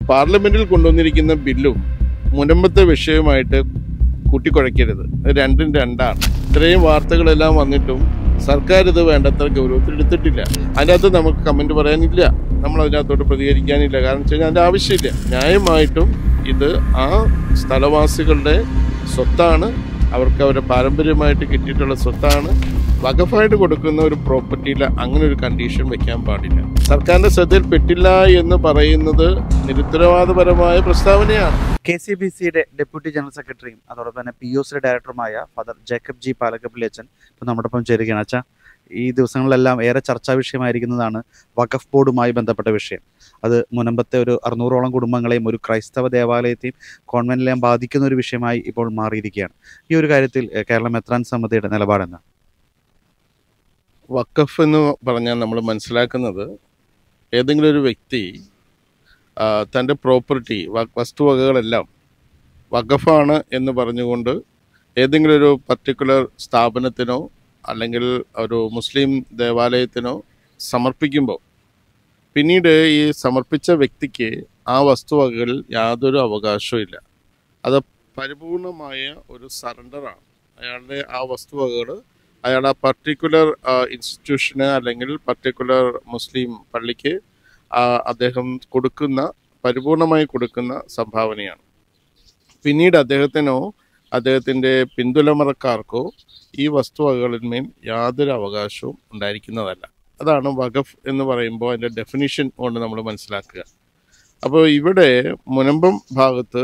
പാർലമെന്റിൽ കൊണ്ടുവന്നിരിക്കുന്ന ബില്ലും മുൻപത്തെ വിഷയവുമായിട്ട് കൂട്ടിക്കുഴയ്ക്കരുത്. രണ്ടും രണ്ടാണ്. ഇത്രയും വാർത്തകളെല്ലാം വന്നിട്ടും സർക്കാർ ഇത് വേണ്ടത്ര ഗൗരവത്തിൽ എടുത്തിട്ടില്ല. അതിനകത്ത് നമുക്ക് കമന്റ് പറയാനില്ല, നമ്മൾ അതിനകത്തോട്ട് പ്രതികരിക്കാനില്ല. കാരണം വെച്ച് കഴിഞ്ഞാൽ അതിൻ്റെ ആവശ്യമില്ല. ന്യായമായിട്ടും ഇത് ആ സ്ഥലവാസികളുടെ സ്വത്താണ്, അവർക്ക് അവരുടെ പാരമ്പര്യമായിട്ട് കിട്ടിയിട്ടുള്ള സ്വത്താണ്. വഖഫായിട്ട് കൊടുക്കുന്ന ഒരു പ്രോപ്പർട്ടിയിൽ അങ്ങനെ ഒരു കണ്ടീഷൻ വെക്കാൻ പാടില്ല. സർക്കാരിന്റെ ശ്രദ്ധയിൽപ്പെട്ടില്ല എന്ന് പറയുന്നത് നിരുത്തരവാദപരമായ പ്രസ്താവനയാണ്. KCBCയുടെ ഡെപ്യൂട്ടി ജനറൽ സെക്രട്ടറിയും അതോടൊപ്പം തന്നെ POC ഡയറക്ടറുമായ ഫാദർ ജേക്കബ് G. പാലക്കപ്പള്ളി അച്ഛൻ ഇപ്പോൾ നമ്മുടെ ഒപ്പം ചേരുകയാണ്. അച്ഛാ, ഈ ദിവസങ്ങളിലെല്ലാം ഏറെ ചർച്ചാ വിഷയമായിരിക്കുന്നതാണ് വഖഫ് ബോർഡുമായി ബന്ധപ്പെട്ട വിഷയം. അത് മുനമ്പത്തെ ഒരു 600ഓളം കുടുംബങ്ങളെയും ഒരു ക്രൈസ്തവ ദേവാലയത്തെയും കോൺവെന്റിലെയും ബാധിക്കുന്ന ഒരു വിഷയമായി ഇപ്പോൾ മാറിയിരിക്കുകയാണ്. ഈ ഒരു കാര്യത്തിൽ കേരള മെത്രാൻ സമിതിയുടെ നിലപാടെന്താണ്? വഖഫ് എന്ന് പറഞ്ഞാൽ നമ്മൾ മനസ്സിലാക്കുന്നത് ഏതെങ്കിലും ഒരു വ്യക്തി തൻ്റെ പ്രോപ്പർട്ടി വസ്തുവകകളെല്ലാം വഖഫാണ് എന്ന് പറഞ്ഞുകൊണ്ട് ഏതെങ്കിലും ഒരു പർട്ടിക്കുലർ സ്ഥാപനത്തിനോ അല്ലെങ്കിൽ ഒരു മുസ്ലിം ദേവാലയത്തിനോ സമർപ്പിക്കുമ്പോൾ പിന്നീട് ഈ സമർപ്പിച്ച വ്യക്തിക്ക് ആ വസ്തുവകകളിൽ യാതൊരു അവകാശവും ഇല്ല. അത് പരിപൂർണമായ ഒരു സറണ്ടറാണ്. അയാളുടെ ആ വസ്തുവകകൾ അയാൾ ആ പർട്ടിക്കുലർ ഇൻസ്റ്റിറ്റ്യൂഷന് അല്ലെങ്കിൽ പർട്ടിക്കുലർ മുസ്ലിം പള്ളിക്ക് അദ്ദേഹം കൊടുക്കുന്ന പരിപൂർണമായി കൊടുക്കുന്ന സംഭാവനയാണ്. പിന്നീട് അദ്ദേഹത്തിനോ അദ്ദേഹത്തിൻ്റെ പിന്തുലമറക്കാർക്കോ ഈ വസ്തുവകകളിന്മേൽ യാതൊരു അവകാശവും ഉണ്ടായിരിക്കുന്നതല്ല. അതാണ് വഖഫ് എന്ന് പറയുമ്പോൾ അതിൻ്റെ ഡെഫിനിഷൻ കൊണ്ട് നമ്മൾ മനസ്സിലാക്കുക. അപ്പോൾ ഇവിടെ മുനമ്പം ഭാഗത്ത്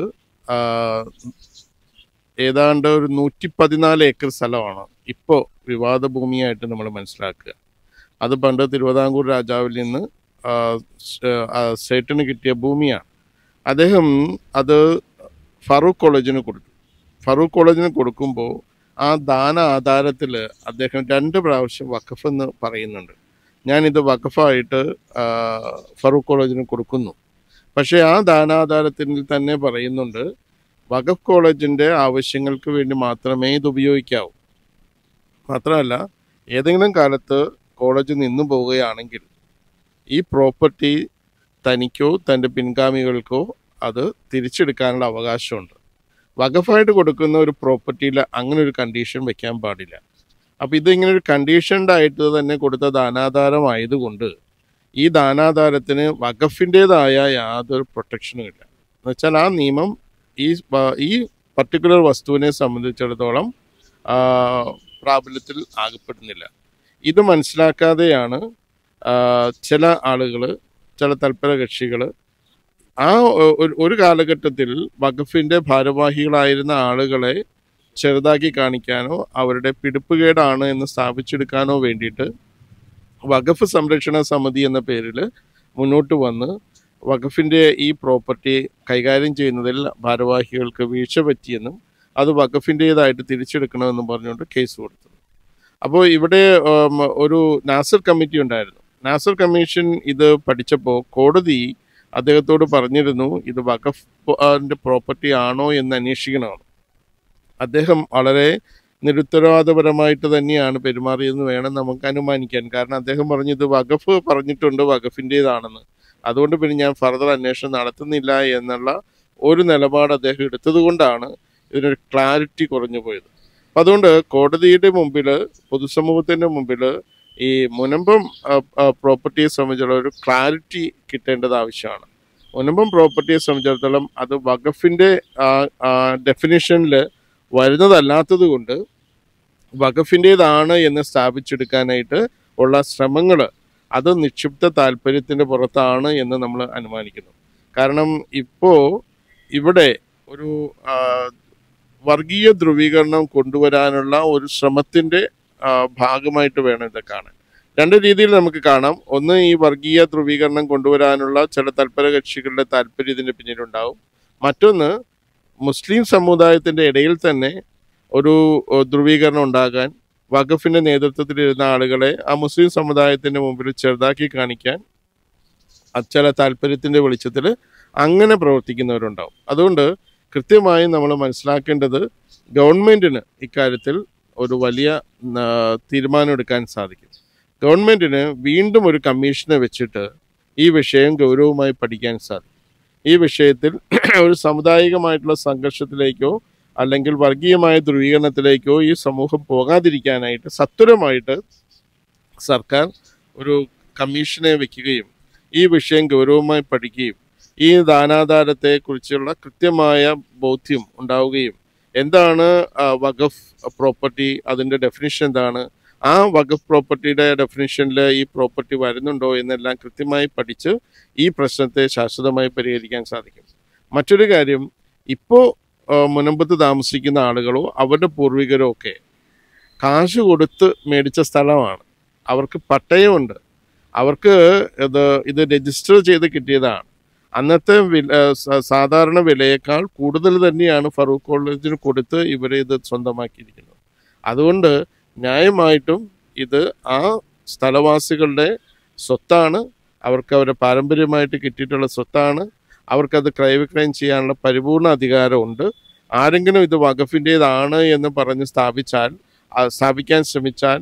ഏതാണ്ട് ഒരു 114 ഏക്കർ സ്ഥലമാണ് ഇപ്പോൾ വിവാദ ഭൂമിയായിട്ട് നമ്മൾ മനസ്സിലാക്കുക. അത് പണ്ട് തിരുവിതാംകൂർ രാജാവിൽ നിന്ന് സേട്ടിന് കിട്ടിയ ഭൂമിയാണ്. അദ്ദേഹം അത് ഫറൂഖ് കോളേജിന് കൊടുത്തു. ഫറൂഖ് കോളേജിന് കൊടുക്കുമ്പോൾ ആ ദാന ആധാരത്തിൽ അദ്ദേഹം 2 പ്രാവശ്യം വഖഫ് എന്ന് പറയുന്നുണ്ട്. ഞാനിത് വഖഫായിട്ട് ഫറൂഖ് കോളേജിന് കൊടുക്കുന്നു. പക്ഷേ ആ ദാനാധാരത്തിൽ തന്നെ പറയുന്നുണ്ട് വഖഫ് കോളേജിൻ്റെ ആവശ്യങ്ങൾക്ക് വേണ്ടി മാത്രമേ ഇത് ഉപയോഗിക്കാവൂ. മാത്രമല്ല, ഏതെങ്കിലും കാലത്ത് കോളേജ് നിന്നു പോവുകയാണെങ്കിൽ ഈ പ്രോപ്പർട്ടി തനിക്കോ തൻ്റെ പിൻഗാമികൾക്കോ അത് തിരിച്ചെടുക്കാനുള്ള അവകാശമുണ്ട്. വഖഫായിട്ട് കൊടുക്കുന്ന ഒരു പ്രോപ്പർട്ടിയിൽ അങ്ങനെ ഒരു കണ്ടീഷൻ വെക്കാൻ പാടില്ല. അപ്പോൾ ഇതിങ്ങനെ ഒരു കണ്ടീഷൻഡായിട്ട് തന്നെ കൊടുത്ത ദാനാധാരമായതുകൊണ്ട് ഈ ദാനാധാരത്തിന് വഖഫിൻ്റേതായ യാതൊരു പ്രൊട്ടക്ഷനും ഇല്ല. എന്നുവെച്ചാൽ ആ നിയമം ഈ പർട്ടിക്കുലർ വസ്തുവിനെ സംബന്ധിച്ചിടത്തോളം പ്രാബല്യത്തിൽ ആകപ്പെടുന്നില്ല. ഇത് മനസ്സിലാക്കാതെയാണ് ചില ആളുകൾ, ചില തൽപര കക്ഷികൾ ആ ഒരു കാലഘട്ടത്തിൽ വഖഫിൻ്റെ ഭാരവാഹികളായിരുന്ന ആളുകളെ ചെറുതാക്കി കാണിക്കാനോ അവരുടെ പിടിപ്പുകേടാണ് എന്ന് സ്ഥാപിച്ചെടുക്കാനോ വേണ്ടിയിട്ട് വഖഫ് സംരക്ഷണ സമിതി എന്ന പേരിൽ മുന്നോട്ട് വന്ന് വഖഫിൻ്റെ ഈ പ്രോപ്പർട്ടി കൈകാര്യം ചെയ്യുന്നതിൽ ഭാരവാഹികൾക്ക് വീഴ്ച പറ്റിയെന്നും അത് വഖഫിൻ്റേതായിട്ട് തിരിച്ചെടുക്കണമെന്നും പറഞ്ഞുകൊണ്ട് കേസ് കൊടുത്തത്. അപ്പോൾ ഇവിടെ ഒരു നാസർ കമ്മിറ്റി ഉണ്ടായിരുന്നു. നാസർ കമ്മീഷൻ ഇത് പഠിച്ചപ്പോൾ കോടതി അദ്ദേഹത്തോട് പറഞ്ഞിരുന്നു ഇത് വഖഫിൻ്റെ പ്രോപ്പർട്ടി ആണോ എന്ന് അന്വേഷിക്കണമെന്ന്. അദ്ദേഹം വളരെ നിരുത്തരവാദപരമായിട്ട് തന്നെയാണ് പെരുമാറിയതെന്ന് വേണം നമുക്ക് അനുമാനിക്കാൻ. കാരണം അദ്ദേഹം പറഞ്ഞു ഇത് വഖഫ് പറഞ്ഞിട്ടുണ്ട് വഖഫിൻ്റേതാണെന്ന്, അതുകൊണ്ട് പിന്നെ ഞാൻ ഫർദർ അന്വേഷണം നടത്തുന്നില്ല എന്നുള്ള ഒരു നിലപാട് അദ്ദേഹം എടുത്തത് കൊണ്ടാണ് ഇതിനൊരു ക്ലാരിറ്റി കുറഞ്ഞു പോയത്. അപ്പം അതുകൊണ്ട് കോടതിയുടെ മുമ്പിൽ, പൊതുസമൂഹത്തിൻ്റെ മുമ്പിൽ ഈ മുനമ്പം പ്രോപ്പർട്ടിയെ സംബന്ധിച്ചുള്ള ഒരു ക്ലാരിറ്റി കിട്ടേണ്ടത് ആവശ്യമാണ്. മുനമ്പം പ്രോപ്പർട്ടിയെ സംബന്ധിച്ചിടത്തോളം അത് വഖഫിൻ്റെ ഡെഫിനിഷനിൽ വരുന്നതല്ലാത്തത് കൊണ്ട് വഖഫിൻ്റേതാണ് എന്ന് സ്ഥാപിച്ചെടുക്കാനായിട്ട് ഉള്ള ശ്രമങ്ങൾ അത് നിക്ഷിപ്ത താല്പര്യത്തിൻ്റെ പുറത്താണ് എന്ന് നമ്മൾ അനുമാനിക്കുന്നു. കാരണം ഇപ്പോൾ ഇവിടെ ഒരു വർഗീയ ധ്രുവീകരണം കൊണ്ടുവരാനുള്ള ഒരു ശ്രമത്തിൻ്റെ ഭാഗമായിട്ട് വേണം ഇത് കാണാൻ. 2 രീതിയിൽ നമുക്ക് കാണാം. ഒന്ന്, ഈ വർഗീയ ധ്രുവീകരണം കൊണ്ടുവരാനുള്ള ചില തൽപര കക്ഷികളുടെ താല്പര്യം ഇതിൻ്റെ പിന്നിലുണ്ടാവും. മറ്റൊന്ന്, മുസ്ലിം സമുദായത്തിൻ്റെ ഇടയിൽ തന്നെ ഒരു ധ്രുവീകരണം ഉണ്ടാകാൻ വഖഫിൻ്റെ നേതൃത്വത്തിലിരുന്ന ആളുകളെ ആ മുസ്ലിം സമുദായത്തിൻ്റെ മുമ്പിൽ ചെറുതാക്കി കാണിക്കാൻ ചില താല്പര്യത്തിൻ്റെ വെളിച്ചത്തിൽ അങ്ങനെ പ്രവർത്തിക്കുന്നവരുണ്ടാവും. അതുകൊണ്ട് കൃത്യമായി നമ്മൾ മനസ്സിലാക്കേണ്ടത് ഗവൺമെൻറ്റിന് ഇക്കാര്യത്തിൽ ഒരു വലിയ തീരുമാനമെടുക്കാൻ സാധിക്കും. ഗവൺമെൻറ്റിന് വീണ്ടും ഒരു കമ്മീഷനെ വെച്ചിട്ട് ഈ വിഷയം ഗൗരവമായി പഠിക്കാൻ സാധിക്കും. ഈ വിഷയത്തിൽ ഒരു സാമുദായികമായിട്ടുള്ള സംഘർഷത്തിലേക്കോ അല്ലെങ്കിൽ വർഗീയമായ ധ്രുവീകരണത്തിലേക്കോ ഈ സമൂഹം പോകാതിരിക്കാനായിട്ട് സത്വരമായിട്ട് സർക്കാർ ഒരു കമ്മീഷനെ വെക്കുകയും ഈ വിഷയം ഗൗരവമായി പഠിക്കുകയും ഈ ദാനാധാരത്തെക്കുറിച്ചുള്ള കൃത്യമായ ബോധ്യം ഉണ്ടാവുകയും എന്താണ് വഖഫ് പ്രോപ്പർട്ടി, അതിൻ്റെ ഡെഫിനിഷൻ എന്താണ്, ആ വഖഫ് പ്രോപ്പർട്ടിയുടെ ഡെഫിനിഷനിൽ ഈ പ്രോപ്പർട്ടി വരുന്നുണ്ടോ എന്നെല്ലാം കൃത്യമായി പഠിച്ച് ഈ പ്രശ്നത്തെ ശാശ്വതമായി പരിഹരിക്കാൻ സാധിക്കും. മറ്റൊരു കാര്യം, ഇപ്പോൾ മുനമ്പത്ത് താമസിക്കുന്ന ആളുകളോ അവരുടെ പൂർവികരോ ഒക്കെ കാശ് കൊടുത്ത് മേടിച്ച സ്ഥലമാണ്, അവർക്ക് പട്ടയമുണ്ട്, അവർക്ക് ഇത് രജിസ്റ്റർ ചെയ്ത് കിട്ടിയതാണ്. അന്നത്തെ സാധാരണ വിലയേക്കാൾ കൂടുതൽ തന്നെയാണ് ഫറൂഖ് കോളേജിന് കൊടുത്ത് ഇവരെ ഇത് സ്വന്തമാക്കിയിരിക്കുന്നത്. അതുകൊണ്ട് ന്യായമായിട്ടും ഇത് ആ സ്ഥലവാസികളുടെ സ്വത്താണ്, അവർക്ക് അവരുടെ പാരമ്പര്യമായിട്ട് കിട്ടിയിട്ടുള്ള സ്വത്താണ്, അവർക്കത് ക്രയവിക്രയം ചെയ്യാനുള്ള പരിപൂർണ അധികാരമുണ്ട്. ആരെങ്കിലും ഇത് വഖഫിൻ്റേതാണ് എന്ന് പറഞ്ഞ് സ്ഥാപിക്കാൻ ശ്രമിച്ചാൽ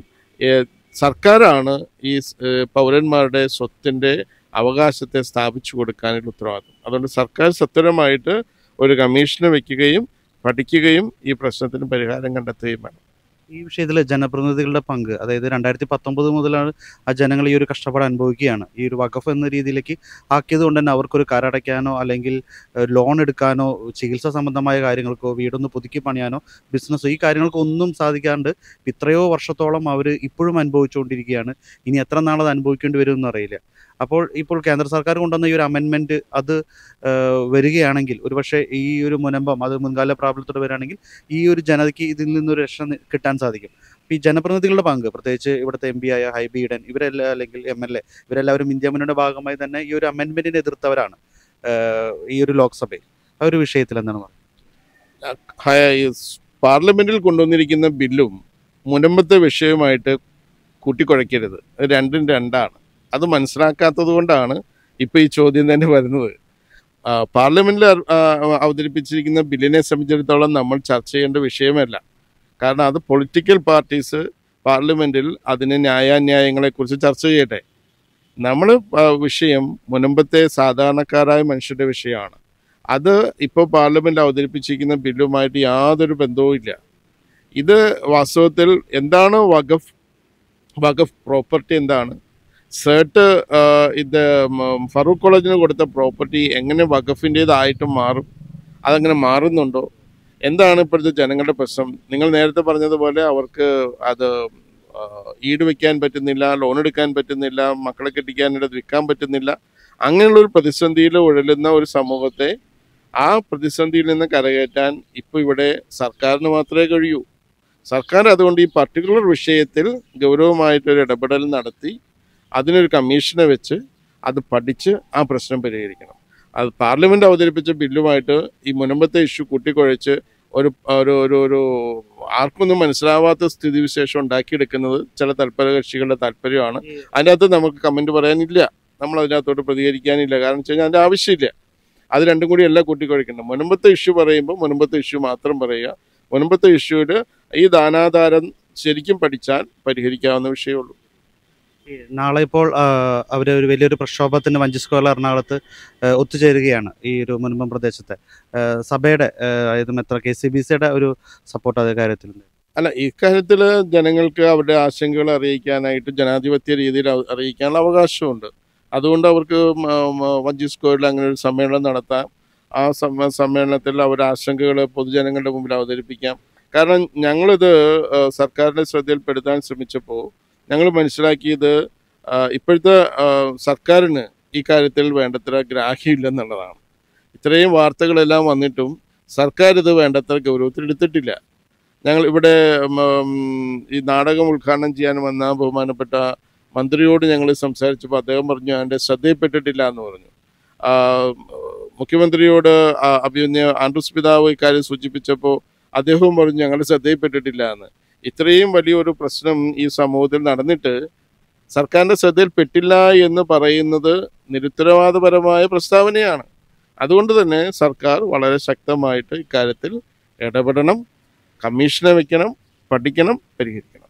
സർക്കാരാണ് ഈ പൗരന്മാരുടെ സ്വത്തിൻ്റെ അവകാശത്തെ സ്ഥാപിച്ചു കൊടുക്കാനുള്ള ഉത്തരവാദിത്വം. അതുകൊണ്ട് സർക്കാർ സത്വരമായിട്ട് ഒരു കമ്മീഷനെ വയ്ക്കുകയും പഠിക്കുകയും ഈ പ്രശ്നത്തിന് പരിഹാരം കണ്ടെത്തുകയും വേണം. ഈ വിഷയത്തിൽ ജനപ്രതിനിധികളുടെ പങ്ക്, അതായത് 2019 മുതലാണ് ആ ജനങ്ങൾ ഈ ഒരു കഷ്ടപ്പാട് അനുഭവിക്കുകയാണ്. ഈ ഒരു വഖഫ് എന്ന രീതിയിലേക്ക് ആക്കിയത് കൊണ്ട് തന്നെ അവർക്കൊരു കരടയ്ക്കാനോ അല്ലെങ്കിൽ ലോൺ എടുക്കാനോ ചികിത്സാ സംബന്ധമായ കാര്യങ്ങൾക്കോ വീടൊന്ന് പുതുക്കി പണിയാനോ ബിസിനസ്സോ ഈ കാര്യങ്ങൾക്കൊന്നും സാധിക്കാണ്ട് ഇത്രയോ വർഷത്തോളം അവർ ഇപ്പോഴും അനുഭവിച്ചുകൊണ്ടിരിക്കുകയാണ്. ഇനി എത്ര നാളത് അനുഭവിക്കേണ്ടി വരുമെന്ന് അറിയില്ല. ഇപ്പോൾ കേന്ദ്ര സർക്കാർ കൊണ്ടുവന്ന ഈ ഒരു അമെൻമെൻറ്റ് അത് വരികയാണെങ്കിൽ ഒരുപക്ഷെ ഈ ഒരു മുനമ്പം അത് മുൻകാല പ്രാബല്യത്തോടെ വരികയാണെങ്കിൽ ഈ ഒരു ജനതയ്ക്ക് ഇതിൽ നിന്നൊരു രക്ഷ കിട്ടാൻ സാധിക്കും. ഈ ജനപ്രതിനിധികളുടെ പങ്ക്, പ്രത്യേകിച്ച് ഇവിടുത്തെ MP ആയ ഹൈബി ഈഡൻ ഇവരെല്ലാം അല്ലെങ്കിൽ MLA ഇവരെല്ലാവരും ഇന്ത്യ മുന്നണിയുടെ ഭാഗമായി തന്നെ ഈ ഒരു അമെൻമെൻറ്റിനെ എതിർത്തവരാണ് ഈ ഒരു ലോക്സഭയിൽ. ആ ഒരു വിഷയത്തിൽ എന്താണ് പറയുന്നത്? പാർലമെന്റിൽ കൊണ്ടുവന്നിരിക്കുന്ന ബില്ലും മുനമ്പത്തെ വിഷയവുമായിട്ട് കൂട്ടിക്കുഴയ്ക്കരുത്, രണ്ടും രണ്ടാണ്. അത് മനസ്സിലാക്കാത്തത് കൊണ്ടാണ് ഇപ്പോൾ ഈ ചോദ്യം തന്നെ വരുന്നത്. പാർലമെന്റിൽ അവതരിപ്പിച്ചിരിക്കുന്ന ബില്ലിനെ സംബന്ധിച്ചിടത്തോളം നമ്മൾ ചർച്ച ചെയ്യേണ്ട വിഷയമല്ല. കാരണം അത് പൊളിറ്റിക്കൽ പാർട്ടീസ് പാർലമെന്റിൽ അതിന് ന്യായാന്യായങ്ങളെക്കുറിച്ച് ചർച്ച ചെയ്യട്ടെ. നമ്മൾ വിഷയം മുനമ്പത്തെ സാധാരണക്കാരായ മനുഷ്യരുടെ വിഷയമാണ്. അത് ഇപ്പോൾ പാർലമെന്റിൽ അവതരിപ്പിച്ചിരിക്കുന്ന ബില്ലുമായിട്ട് യാതൊരു ബന്ധവും ഇല്ല. ഇത് വാസ്തവത്തിൽ എന്താണ് വഖഫ് പ്രോപ്പർട്ടി എന്താണ്, ഇത് ഫറൂഖ് കോളേജിന് കൊടുത്ത പ്രോപ്പർട്ടി എങ്ങനെ വഖഫിൻ്റേതായിട്ട് മാറും, അതങ്ങനെ മാറുന്നുണ്ടോ, എന്താണ് ഇപ്പോഴത്തെ ജനങ്ങളുടെ പ്രശ്നം? നിങ്ങൾ നേരത്തെ പറഞ്ഞതുപോലെ അവർക്ക് അത് ഈട് വയ്ക്കാൻ പറ്റുന്നില്ല, ലോൺ എടുക്കാൻ പറ്റുന്നില്ല, മക്കളെ കെട്ടിക്കാനിടത്ത് വിൽക്കാൻ പറ്റുന്നില്ല. അങ്ങനെയുള്ളൊരു പ്രതിസന്ധിയിൽ ഉഴലുന്ന ഒരു സമൂഹത്തെ ആ പ്രതിസന്ധിയിൽ നിന്ന് കരകയറ്റാൻ ഇപ്പോൾ ഇവിടെ സർക്കാരിന് മാത്രമേ കഴിയൂ. സർക്കാർ അതുകൊണ്ട് ഈ പർട്ടിക്കുലർ വിഷയത്തിൽ ഗൗരവമായിട്ടൊരു ഇടപെടൽ നടത്തി അതിനൊരു കമ്മീഷനെ വെച്ച് അത് പഠിച്ച് ആ പ്രശ്നം പരിഹരിക്കണം. അത് പാർലമെൻറ്റ് അവതരിപ്പിച്ച ബില്ലുമായിട്ട് ഈ മുനമ്പത്തെ ഇഷ്യൂ കൂട്ടിക്കുഴച്ച് ഒരു ഒരു ഒരു ഒരു ആർക്കൊന്നും മനസ്സിലാവാത്ത സ്ഥിതിവിശേഷം ഉണ്ടാക്കിയെടുക്കുന്നത് ചില തൽപര കക്ഷികളുടെ താല്പര്യമാണ്. അതിനകത്ത് നമുക്ക് കമൻറ്റ് പറയാനില്ല, നമ്മൾ അതിനകത്തോട്ട് പ്രതികരിക്കാനില്ല. കാരണം വെച്ച് കഴിഞ്ഞാൽ അതിൻ്റെ ആവശ്യമില്ല. അത് രണ്ടും കൂടി എല്ലാം കൂട്ടിക്കുഴയ്ക്കണം. മുനമ്പത്തെ ഇഷ്യൂ പറയുമ്പോൾ മുനമ്പത്തെ ഇഷ്യൂ മാത്രം പറയുക. മുനമ്പത്തെ ഇഷ്യൂവിൽ ഈ ദാനാധാരം ശരിക്കും പഠിച്ചാൽ പരിഹരിക്കാവുന്ന വിഷയമുള്ളൂ. നാളെ ഇപ്പോൾ അവർ ഒരു വലിയൊരു പ്രക്ഷോഭത്തിന് വഞ്ചി സ്ക്വയറിൽ എറണാകുളത്ത് ഒത്തുചേരുകയാണ്. ഈ ഒരു മുനമ്പം പ്രദേശത്തെ സഭയുടെ അതായത് മെത്ര KCBCയുടെ ഒരു സപ്പോർട്ട് അതേ കാര്യത്തിലുണ്ട്. അല്ല, ഇക്കാര്യത്തിൽ ജനങ്ങൾക്ക് അവരുടെ ആശങ്കകൾ അറിയിക്കാനായിട്ട് ജനാധിപത്യ രീതിയിൽ അറിയിക്കാനുള്ള അവകാശമുണ്ട്. അതുകൊണ്ട് അവർക്ക് വഞ്ചി സ്ക്വയറിൽ അങ്ങനെ ഒരു സമ്മേളനം നടത്താം. ആ സമ്മേളനത്തിൽ അവരുടെ ആശങ്കകൾ പൊതുജനങ്ങളുടെ മുമ്പിൽ അവതരിപ്പിക്കാം. കാരണം ഞങ്ങളിത് സർക്കാരിൻ്റെ ശ്രദ്ധയിൽപ്പെടുത്താൻ ശ്രമിച്ചപ്പോൾ ഞങ്ങൾ മനസ്സിലാക്കിയത് ഇപ്പോഴത്തെ സർക്കാരിന് ഈ കാര്യത്തിൽ വേണ്ടത്ര ഗ്രാഹ്യമില്ലെന്നുള്ളതാണ്. ഇത്രയും വാർത്തകളെല്ലാം വന്നിട്ടും സർക്കാർ ഇത് വേണ്ടത്ര ഗൗരവത്തിലെടുത്തിട്ടില്ല. ഞങ്ങൾ ഇവിടെ ഈ നാടകം ഉദ്ഘാടനം ചെയ്യാൻ വന്ന ബഹുമാനപ്പെട്ട മന്ത്രിയോട് ഞങ്ങൾ സംസാരിച്ചപ്പോൾ അദ്ദേഹം പറഞ്ഞു എൻ്റെ ശ്രദ്ധയിൽപ്പെട്ടിട്ടില്ല എന്ന് പറഞ്ഞു. മുഖ്യമന്ത്രിയോട് അഭിമന്യ ആൻഡ്രൂസ് പിതാവ് ഇക്കാര്യം സൂചിപ്പിച്ചപ്പോൾ അദ്ദേഹവും പറഞ്ഞു ഞങ്ങളുടെ ശ്രദ്ധയിൽപ്പെട്ടിട്ടില്ല എന്ന്. ഇത്രയും വലിയൊരു പ്രശ്നം ഈ സമൂഹത്തിൽ നടന്നിട്ട് സർക്കാരിൻ്റെ ശ്രദ്ധയിൽപ്പെട്ടില്ല എന്ന് പറയുന്നത് നിരുത്തരവാദപരമായ പ്രസ്താവനയാണ്. അതുകൊണ്ട് തന്നെ സർക്കാർ വളരെ ശക്തമായിട്ട് ഇക്കാര്യത്തിൽ ഇടപെടണം, കമ്മീഷനെ വയ്ക്കണം, പഠിക്കണം, പരിഹരിക്കണം.